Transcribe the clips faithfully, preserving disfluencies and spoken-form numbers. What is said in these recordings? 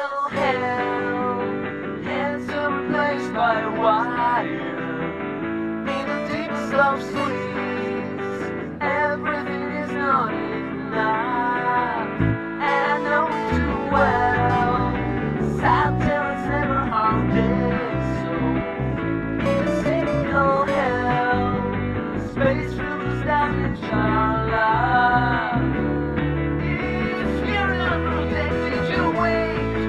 cynical hell. Hands are replaced by wire. In the deepest of sleeps, everything is not enough. And I know it too well. Sad talents never harm their soul. In a cynical hell, space fills damage our lives. If you're not protected, you wait.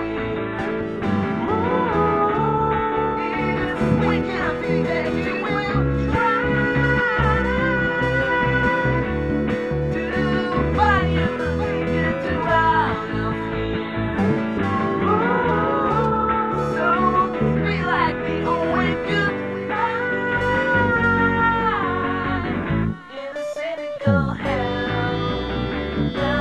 If we can't protect you, we'll try to find you and get you out of here. So be like the old goodbye in a cynical hell.